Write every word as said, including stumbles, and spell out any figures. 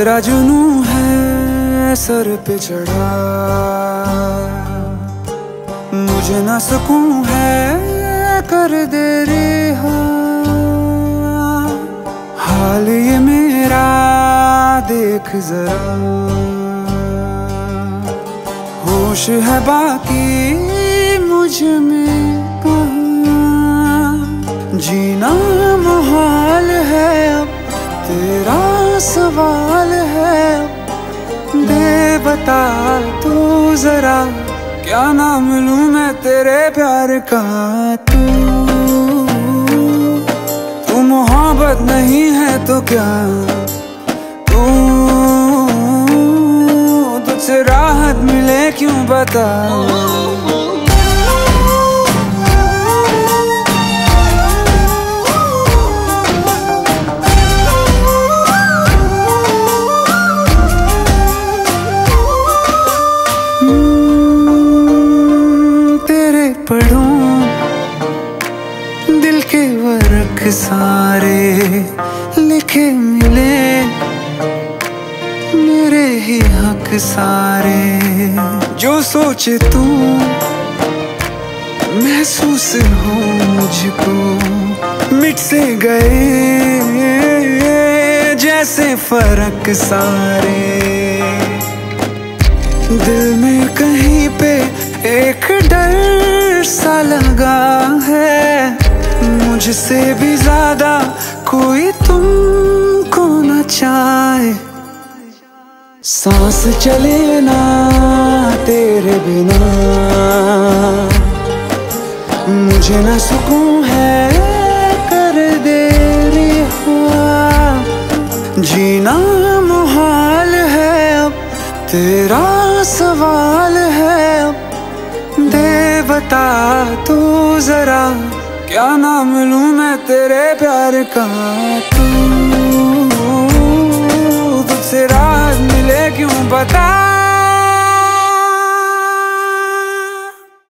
तेरा जुनू है सर पे चढ़ा, मुझे ना सुकून है कर दे रिहा। हाल ये मेरा देख जरा, होश है बाकी मुझ में कहाँ। जीना मुहाल है अब तेरा सवाल है, दे बता तू जरा क्या नाम लूं मैं तेरे प्यार का। तू तू मोहब्बत नहीं है तो क्या, तू तुझसे राहत मिले क्यों बता। पढ़ूं दिल के वर्क सारे लिखे मिले, मेरे ही हक सारे। जो सोचे तू महसूस हो मुझको, मिट से गए जैसे फर्क सारे। दिल में कहीं पे एक डर सा लगा है, मुझसे भी ज्यादा कोई तुमको न चाहे। सांस चले ना तेरे बिना, मुझे ना सुकून है कर दे रिहा। जीना मुहाल है अब तेरा सवाल है, दे बता तू जरा क्या नाम लूं मैं तेरे प्यार का। तू तुझसे राहत मिले क्यों बता।